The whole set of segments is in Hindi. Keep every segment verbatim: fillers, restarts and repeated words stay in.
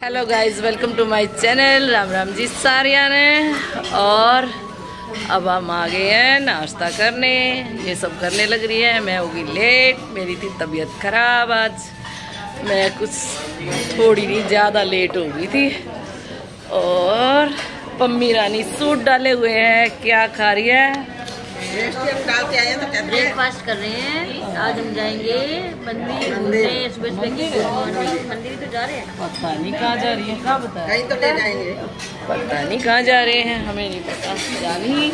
Hello guys, welcome to my channel. Ram Ram ji सारिया ने। और अब हम आ गए हैं नाश्ता करने। ये सब करने लग रही है। मैं होगी लेट, मेरी थी तबीयत खराब आज। मैं कुछ थोड़ी नहीं ज़्यादा लेट हो गई थी। और पम्मी रानी सूट डाले हुए हैं। क्या खा रही है? ब्रेकफास्ट कर रहे हैं। आज हम जाएंगे मंदिर घूमने। सुबह सुबह की गुड मॉर्निंग। मंदिर तो जा रहे हैं, पता नहीं कहाँ जा रही है। कहाँ बता कहीं तो ले जाएंगे, पता नहीं कहाँ जा रहे हैं, हमें नहीं पता। जानी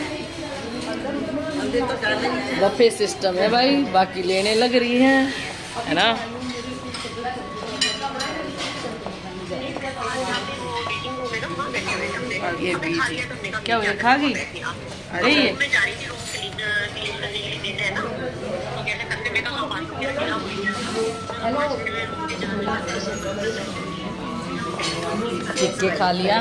बफे सिस्टम है भाई, बाकी लेने लग रही है, है ना। ये बीच क्या हुआ, खा गई? यही है। टिक्के खा लिया।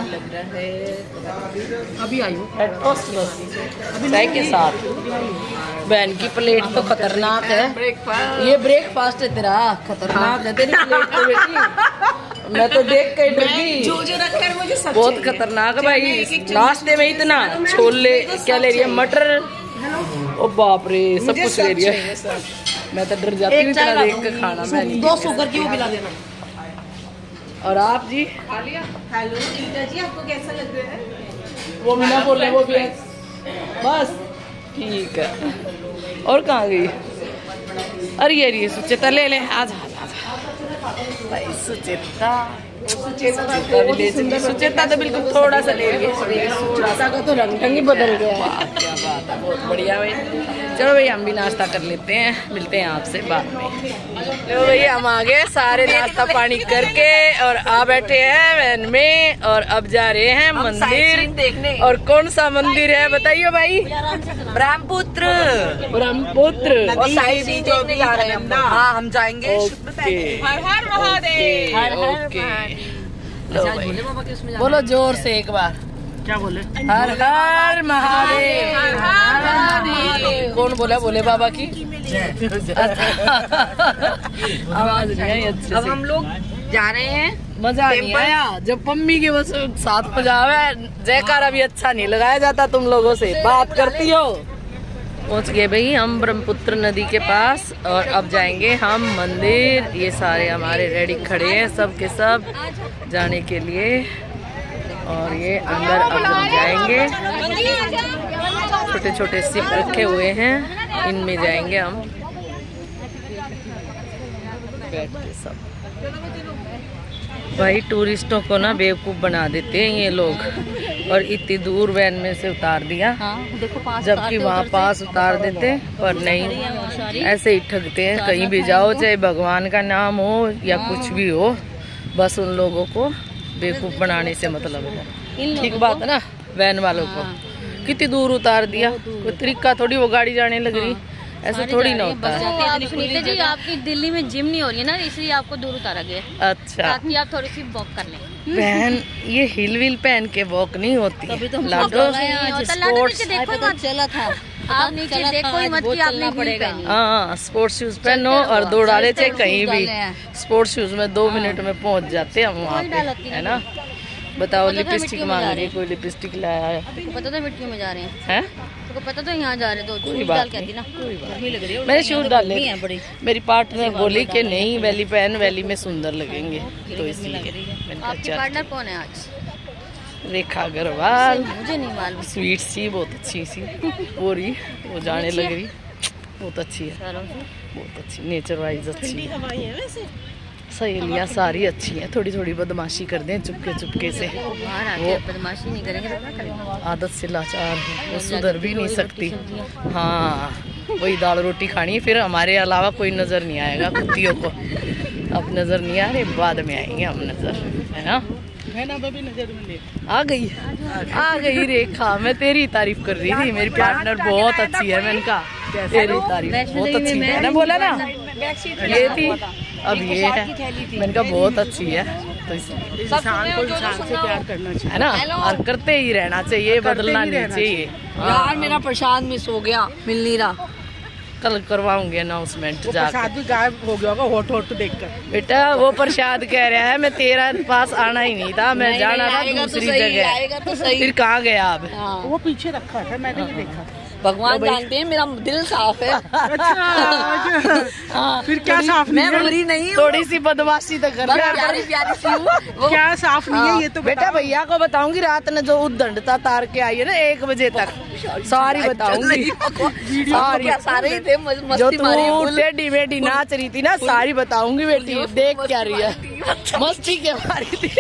अभी आई हूँ चाय के साथ। बहन की प्लेट तो खतरनाक है। ये ब्रेकफास्ट है तेरा, खतरनाक है तेरी प्लेट तो बेटी। मैं तो देख के डर गई। जो जो रखा है मुझे सब बहुत खतरनाक है भाई। नाश्ते में इतना छोले, क्या ले रही है, मटर, ओ बाप रे, सब कुछ ले रही है। मैं तो डर जाती हूँ इतना देख के खाना। मैं दो शुगर की वो पिला देना। और आप जी? खा लिया। हेलो टीका जी, आपको कैसा लग रहा है? वो बिना बोले वो भी है। बस ठीक है। और कहाँ गई? अरे ये रही सुचेता, ले ले आज भाई। सुचेता सुचेता भी ले चली। सुचेता तो बिल्कुल थोड़ा सा ले रही है। सुचेता का तो रंग ढंग ही बदल गया। क्या बात है, बहुत बढ़िया भाई। चलो भाई, हम भी नाश्ता कर लेते हैं, मिलते हैं आपसे बाद में। लो भाई, हम आ गए सारे नाश्ता पानी करके और आ बैठे हैं वैन में। और अब जा रहे हैं मंदिर देखने। और कौन सा मंदिर है बताइए भाई? ब्रह्मपुत्र। ब्रह्मपुत्र जा रहे हैं। हाँ, हम जाएंगे। हर हर महादेव। हर हर बोलो जोर से एक बार। क्या बोले? हर हर महादेव। हर हर महादेव। कौन बोला? बोले बाबा की आवाज नहीं आई अच्छे से। अब हम लोग जा रहे हैं। मजा नहीं आया जब पम्मी की बस साथ बजावे। जयकारा भी अच्छा नहीं लगाया जाता। तुम लोगों से बात करती हो। पहुंच गए भाई हम ब्रह्मपुत्र नदी के पास। और अब जाएंगे हम मंदिर। ये सारे हमारे रेडी खड़े हैं, सब के सब जाने के लिए। और ये अंदर अब हम जाएंगे। छोटे छोटे सिप रखे हुए हैं, इनमें जाएंगे हम बैठ के सब। भाई टूरिस्टों को ना बेवकूफ़ बना देते हैं ये लोग। और इतनी दूर वैन में से उतार दिया। हाँ, देखो पास जबकि वहाँ पास उतार देते, पर नहीं, ऐसे ही ठगते हैं। कहीं भी जाओ, चाहे भगवान का नाम हो या कुछ भी हो, बस उन लोगों को बेवकूफ़ बनाने से मतलब है। ठीक बात है ना। वैन वालों को कितनी दूर उतार दिया, कोई तरीका थोड़ी, वो गाड़ी जाने लग रही। ऐसा थोड़ी ना होता है। सुनीता जी, आपकी दिल्ली में जिम नहीं हो रही है ना, इसलिए आपको दूर उतारा गया। अच्छा, ताकि आप थोड़ी सी वॉक कर लें। बहन, ये हिल विल पहन के वॉक नहीं होती। तभी तो लाडो स्पोर्ट्स चला था। आप नीचे देखो ही मत कि आपने पड़ेगा। हाँ, स्पोर्ट्स शूज पहनो और दौड़ डाले, चाहे कहीं भी। स्पोर्ट्स शूज में दो मिनट में पहुंच जाते हैं हम वहाँ पे, है ना। बताओ, लिपस्टिक मांग रही, कोई लिपस्टिक लाया है? पता था मिट्टी में जा रहे हैं, हैं? तो पता तो यहाँ जा रहे तो कोई बात नहीं, ना। कोई बात नहीं। मैंने शूज डाले। मेरी पार्टनर बोली कि नहीं, वैली पहन, वैली में सुंदर लगेंगे, तो इसलिए। आपकी पार्टनर कौन है आज? रेखा अग्रवाल। मुझे नहीं मालूम। स्वीट सी, बहुत अच्छी सी वो रही, वो जाने लग रही। बहुत अच्छी है, बहुत अच्छी, नेचर वाइज अच्छी है। सहेलियाँ सारी अच्छी हैं, थोड़ी थोड़ी बदमाशी कर दें चुपके चुपके से। वो बदमाशी नहीं करेंगे तो क्या करेंगे? आदत से लाचार है, वो सुधर भी नहीं सकती। हाँ, वही दाल रोटी खानी है, फिर हमारे अलावा कोई नज़र नहीं आएगा कुत्तियों को। अब नज़र नहीं आ रहे, बाद में आएंगे हम नज़र, है ना। आ गई आ गई रेखा। मैं तेरी तारीफ कर रही थी, मेरी पार्टनर बहुत अच्छी है। मैंने कहा तेरी तारीफ बहुत अच्छी है, मैंने बोला ना। ये थी, अब ये है। मैंने कहा बहुत अच्छी है, तो इसलिए इंसान को इंसान से प्यार करना चाहिए, है ना। और करते ही रहना चाहिए, बदलना नहीं चाहिए। यार, मेरा प्रसाद मिस हो गया, मिल नहीं रहा। कल करवाऊंगी अनाउंसमेंट जाकर। प्रसाद भी गायब हो गया होगा होट होट देखकर। बेटा वो प्रसाद कह रहा है मैं तेरा पास आना ही नहीं था, मैं जाना था दूसरी जगह। तो सही। फिर कहाँ गया आप? वो पीछे रखा है, मैंने भी देखा। भगवान जानते हैं मेरा दिल साफ है। अच्छा, फिर क्या साफ नहीं मैं बुरी नहीं हूँ, थोड़ी सी बदमाशी तो कर रहा है। प्यारी प्यारी सी हूँ। क्या साफ नहीं है ये तो बेटा भैया को बताऊंगी रात में जो उद्दंडता तार के आई है ना एक बजे तक, सारी बताऊंगी। सारी सारे ही थे मस्ती जो मारी तू टेढ़ी बेटी नाच रही थी ना, सारी बताऊंगी बेटी। देख क्या रही है, मस्ती क्या मारी थी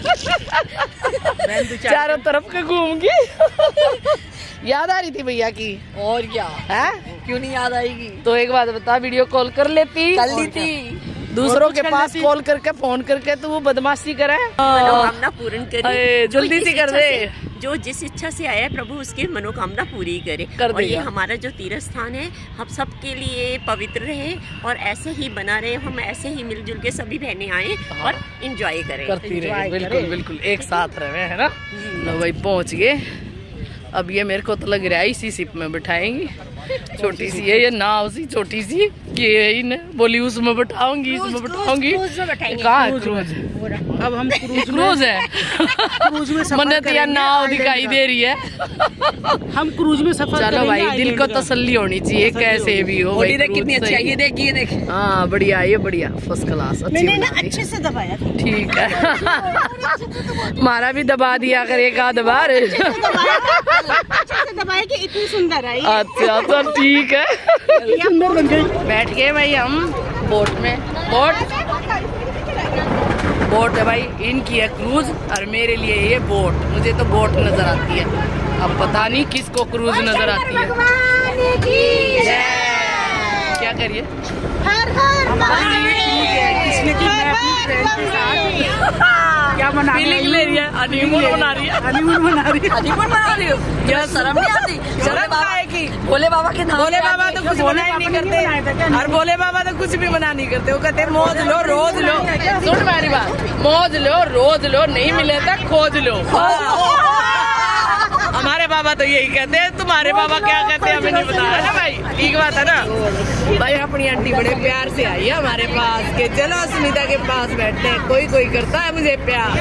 चारों तरफ के घूम के। याद आ रही थी भैया की? और क्या है, क्यों नहीं याद आएगी? तो एक बात बता, वीडियो कॉल कर लेती, कर ली थी। दूसरों के पास कॉल करके फोन करके तू वो बदमाशी करे। मनोकामना पूर्ण करे, जल्दी से कर दे। जो जिस इच्छा से आया प्रभु उसकी मनोकामना पूरी करे। कर और ये हमारा जो तीर्थ स्थान है हम सब के लिए पवित्र रहे और ऐसे ही बना रहे, हम ऐसे ही मिलजुल के सभी बहनें आए और एंजॉय करें, करती रहे। बिल्कुल बिल्कुल एक साथ रहे, है ना। लो भाई पहुंच गए। अब ये मेरे को तो लग रहा है इसी शिप में बिठाएंगी, छोटी सी है ये नाव सी छोटी सी, ये इन बोली उसमें बिठाऊंगी, इसमें बिठाऊंगी। कहाँ है क्रूज? अब हम क्रूज क्रूज है, क्रूज में सफर मन्नत या नाव दिखाई दे रही है। हम क्रूज में सफर चलो भाई दिल को तसल्ली होनी चाहिए, कैसे भी हो भाई। कितनी अच्छी है ये, देखिए देखिए। हाँ बढ़िया, ये बढ़िया फर्स्ट क्लास, अच्छी बना दी। अच्छे से दबाया। ठीक है हमारा भी दबा दिया कर एक आध बार। दबाया कि इतनी सुंदर आई। अच्छा तो ठीक है, सुंदर बन गई। बैठ गए भाई हम बोट में। बोट बोट है भाई, इनकी है क्रूज और मेरे लिए ये बोट। मुझे तो बोट नजर आती है, अब पता नहीं किसको क्रूज नजर आती है। क्या करिए, क्या बना फीलिंग ले रही है, हनीमून बना रही है। हनीमून बना रही है। हनीमून बना रही हो? क्या शर्म नहीं आती? शर्म आएगी। भोले बाबा के नाम, भोले बाबा तो कुछ मना ही नहीं करते, और भोले बाबा तो कुछ भी मना नहीं करते। वो कहते मौज लो रोज लो। सुन मेरी बात, मौज लो रोज लो, नहीं मिले तो खोज लो। हमारे बाबा तो यही कहते हैं, तुम्हारे बाबा क्या कहते हैं हमें नहीं पता, है ना भाई। ठीक बात है ना भाई। अपनी आंटी बड़े प्यार से आई है हमारे पास के चलो सुनीता के पास बैठते हैं, कोई कोई करता है मुझे प्यार।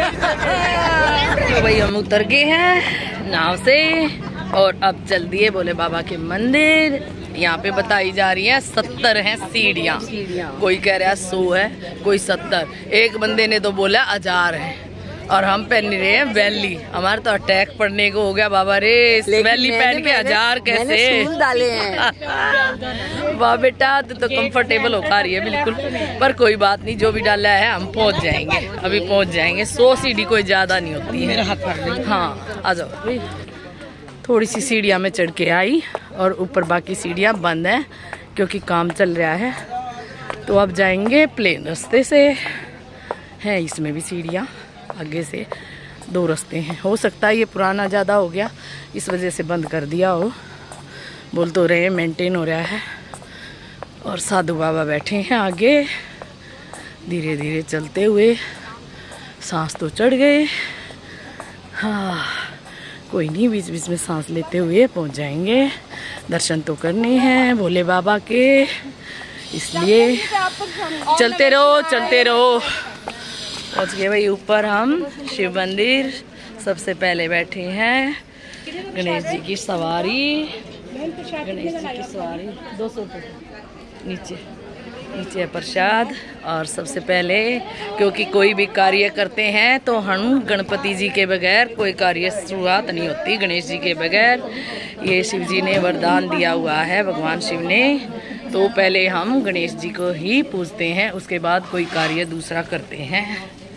तो भाई हम उतर गए हैं नाव से और अब चल दिए भोले बाबा के मंदिर। यहाँ पे बताई जा रही है सत्तर हैं सीढ़ियाँ, कोई कह रहा है सौ है, कोई सत्तर। एक बंदे ने तो बोला हजार है, और हम पहन रहे हैं वैली। हमारे तो अटैक पड़ने को हो गया बाबा रे, वैली पहन के हजार कैसे डाले हैं। वाह बेटा तू तो कंफर्टेबल होकर रही है बिल्कुल, पर कोई बात नहीं, जो भी डाला है हम पहुंच जाएंगे, अभी पहुंच जाएंगे। सौ सीढ़ी कोई ज्यादा नहीं होती है। हाँ आ जाओ। थोड़ी सी सीढ़ियाँ में चढ़ के आई और ऊपर बाकी सीढ़ियाँ बंद हैं क्योंकि काम चल रहा है। तो अब जाएंगे प्लेन रास्ते से, है इसमें भी सीढ़ियाँ, आगे से दो रास्ते हैं। हो सकता है ये पुराना ज़्यादा हो गया इस वजह से बंद कर दिया हो, बोल तो रहे मेंटेन हो रहा है। और साधु बाबा बैठे हैं आगे, धीरे धीरे चलते हुए। सांस तो चढ़ गए, हाँ कोई नहीं, बीच बीच में सांस लेते हुए पहुंच जाएंगे। दर्शन तो करने हैं भोले बाबा के, इसलिए चलते रहो चलते रहो। पहुंच गए भाई ऊपर हम शिव मंदिर। सबसे पहले बैठे हैं गणेश जी की सवारी, गणेश जी की सवारी दो सौ रुपये। नीचे नीचे है प्रसाद। और सबसे पहले क्योंकि कोई भी कार्य करते हैं तो हम गणपति जी के बगैर कोई कार्य शुरुआत नहीं होती, गणेश जी के बगैर। ये शिव जी ने वरदान दिया हुआ है, भगवान शिव ने, तो पहले हम गणेश जी को ही पूजते हैं, उसके बाद कोई कार्य दूसरा करते हैं।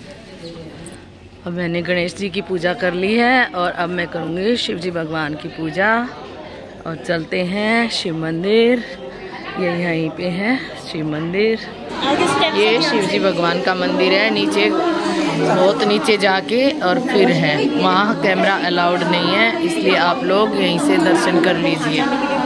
अब मैंने गणेश जी की पूजा कर ली है और अब मैं करूँगी शिव जी भगवान की पूजा। और चलते हैं शिव मंदिर, ये यहीं पे है शिव मंदिर। ये शिव जी भगवान का मंदिर है, नीचे बहुत नीचे जाके और फिर है, वहाँ कैमरा अलाउड नहीं है, इसलिए आप लोग यहीं से दर्शन कर लीजिए।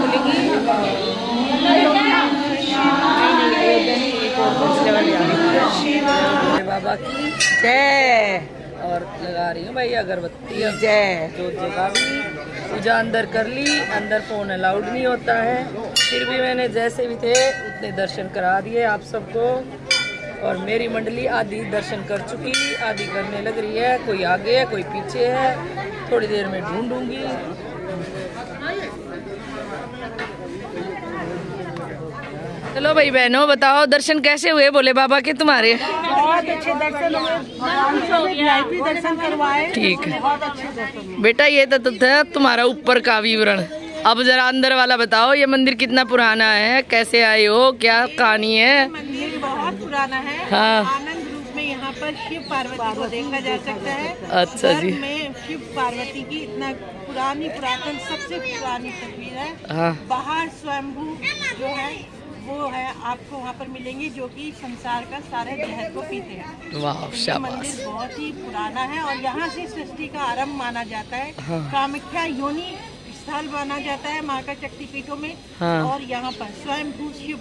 बाबा की जय। और लगा रही हूँ भाई अगरबत्ती जय, जो जगह भी पूजा अंदर कर ली। अंदर फ़ोन अलाउड नहीं होता है, फिर भी मैंने जैसे भी थे उतने दर्शन करा दिए आप सबको। और मेरी मंडली आधी दर्शन कर चुकी, आधी करने लग रही है। कोई आगे है, कोई पीछे है, थोड़ी देर में ढूंढूंगी। चलो भाई बहनों, बताओ दर्शन कैसे हुए भोले बाबा के तुम्हारे? बहुत अच्छे दर्शन हुए, वीआईपी दर्शन करवाए। ठीक है बहुत अच्छे दर्शन। बेटा, ये तो था तुम्हारा ऊपर का विवरण। अब जरा अंदर वाला बताओ, ये मंदिर कितना पुराना है, कैसे आए हो, क्या कहानी है? मंदिर बहुत पुराना है। हाँ। आनंद रूप में यहाँ पर शिव पार्वती को देखा जा सकता है। अच्छा जी। गर्भ में शिव पार्वती की इतना पुरानी पुरातन सबसे पुरानी तस्वीर है। हाँ। बाहर स्वयंभू जो है वो है, आपको वहाँ पर मिलेंगे, जो कि संसार का सारे जहर को पीते हैं। वाह, ये शाबाश। मंदिर बहुत ही पुराना है और यहाँ से सृष्टि का आरंभ माना जाता है। हाँ। कामाख्या योनि स्थल माना जाता है माँ का शक्तिपीठों में। हाँ। और यहाँ पर स्वयंभू शिव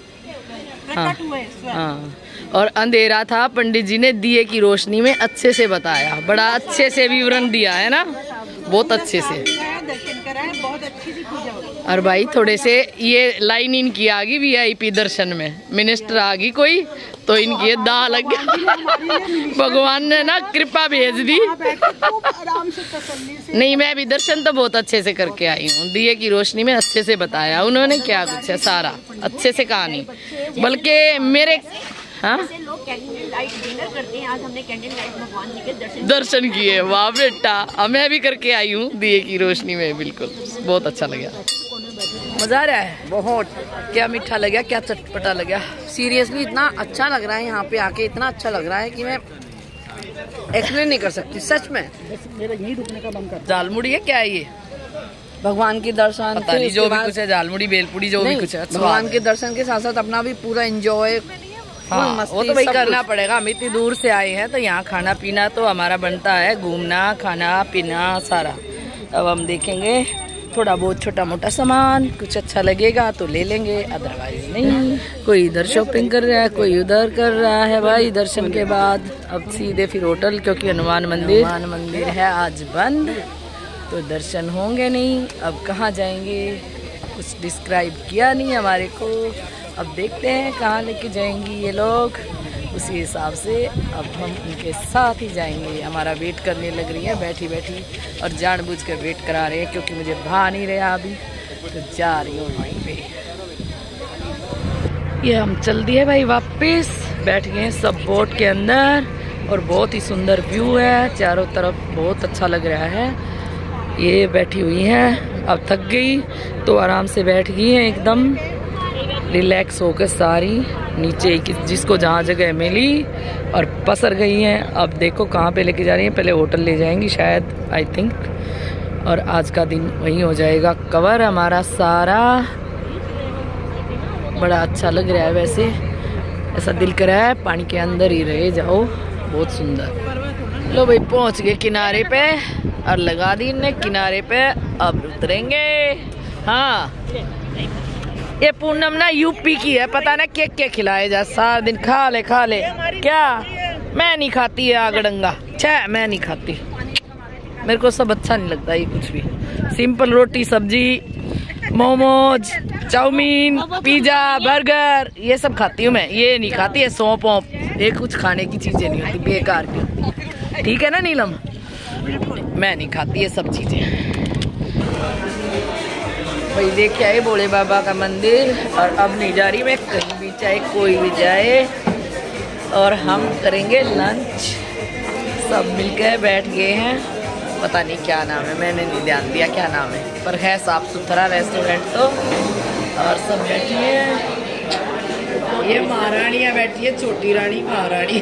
हाँ। प्रकट हुए स्वयं। हाँ। और अंधेरा था, पंडित जी ने दिए की रोशनी में अच्छे से बताया, बड़ा अच्छे से विवरण दिया है ना, बहुत अच्छे से। दर्शन कराए, बहुत अच्छी सी पूजा हुई। और भाई थोड़े से ये लाइन इनकी आ गई वीआईपी दर्शन में, मिनिस्टर आ गई कोई तो इनकी ये दाह लग गया। भगवान ने ना कृपा भेज दी। आराम से तसल्ली से। नहीं, मैं भी दर्शन तो बहुत अच्छे से करके आई हूँ। दिए की रोशनी में अच्छे से बताया उन्होंने, क्या कुछ है सारा अच्छे से कहानी। बल्कि मेरे हाँ लोग कैंडल लाइट डिनर करते हैं, आज हमने कैंडल लाइट भगवान जी के दर्शन दर्शन किए। वाह बेटा, मैं भी करके आई हूँ दिए की रोशनी में, बिल्कुल बहुत अच्छा लगा। मजा आ रहा है बहुत। क्या मीठा लगा, क्या चटपटा लगा। सीरियसली इतना अच्छा लग रहा है यहाँ पे आके, इतना अच्छा लग रहा है कि मैं एक्सप्लेन नहीं कर सकती सच में। मेरा यहीं रुकने का मन करता झालमुड़ी है क्या ये? भगवान के दर्शन, पता नहीं, जो भी कुछ है, झालमुड़ी बेलपुड़ी जो भी कुछ है, भगवान के दर्शन के साथ साथ अपना भी पूरा एंजॉय। हाँ, वो तो भाई करना पड़ेगा। हम इतनी दूर से आए हैं तो यहाँ खाना पीना तो हमारा बनता है, घूमना खाना पीना सारा। अब हम देखेंगे थोड़ा बहुत छोटा मोटा सामान, कुछ अच्छा लगेगा तो ले लेंगे, अदरवाइज नहीं। कोई इधर शॉपिंग कर रहा है, कोई उधर कर रहा है भाई दर्शन के बाद। अब सीधे फिर होटल, क्योंकि हनुमान मंदिर हनुमान मंदिर है आज बंद, तो दर्शन होंगे नहीं। अब कहाँ जाएंगे, कुछ डिस्क्राइब किया नहीं हमारे को। अब देखते हैं कहाँ लेके जाएंगी ये लोग, उसी हिसाब से अब हम उनके साथ ही जाएंगे। हमारा वेट करने लग रही है बैठी बैठी, और जानबूझ कर वेट करा रहे हैं क्योंकि मुझे भा नहीं रहा अभी, तो जा रही हूँ वहीं पे। ये हम चल दिए भाई वापस, बैठ गए सब बोट के अंदर, और बहुत ही सुंदर व्यू है चारों तरफ, बहुत अच्छा लग रहा है। ये बैठी हुई हैं, अब थक गई तो आराम से बैठ गई हैं, एकदम रिलैक्स होकर सारी नीचे जिसको जहाँ जगह मिली और पसर गई हैं। अब देखो कहाँ पे लेके जा रही हैं, पहले होटल ले जाएंगी शायद, आई थिंक, और आज का दिन वहीं हो जाएगा कवर हमारा सारा। बड़ा अच्छा लग रहा है वैसे, ऐसा दिल कर रहा है पानी के अंदर ही रहे जाओ, बहुत सुंदर। लो भाई पहुँच गए किनारे पे, और लगा दी इनने किनारे पे, अब उतरेंगे। हाँ, ये पूनम ना यूपी की है, पता ना क्या क्या खिलाए जा, सारा दिन खा ले खा ले। क्या मैं नहीं खाती है आगड़ंगा, छह मैं नहीं खाती, मेरे को सब अच्छा नहीं लगता ये कुछ भी। सिंपल रोटी सब्जी, मोमोज, चाउमीन, पिज्जा, बर्गर, ये सब खाती हूँ मैं, ये नहीं खाती है सौंप वोंप, ये कुछ खाने की चीजें नहीं होती, बेकार की। ठीक है ना नीलम, मैं नहीं खाती ये सब चीजें। भाई देख आए भोले बाबा का मंदिर, और अब नहीं जा रही मैं कहीं भी, चाहे कोई भी जाए। और हम करेंगे लंच, सब मिलकर बैठ गए हैं, पता नहीं क्या नाम है, मैंने नहीं ध्यान दिया क्या नाम है, पर है साफ सुथरा रेस्टोरेंट तो। और सब बैठी हैं, ये महारानियाँ बैठी है, छोटी रानी महारानी।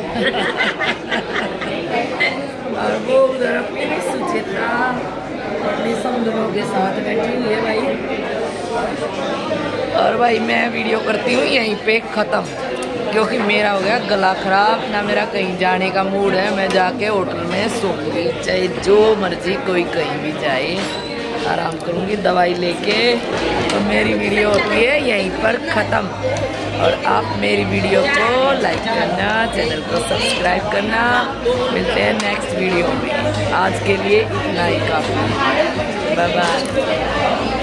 और वो उधर अपनी सुचेता अपने समझों के साथ बैठी हुई है भाई। और भाई मैं वीडियो करती हूँ यहीं पे ख़त्म, क्योंकि मेरा हो गया गला ख़राब, ना मेरा कहीं जाने का मूड है। मैं जाके होटल में सोऊंगी, चाहे जो मर्जी कोई कहीं भी जाए, आराम करूँगी दवाई लेके। तो मेरी वीडियो होती है यहीं पर ख़त्म। और आप मेरी वीडियो को लाइक करना, चैनल को सब्सक्राइब करना। मिलते हैं नेक्स्ट वीडियो में, आज के लिए इतना ही काफ़ी। Bye bye.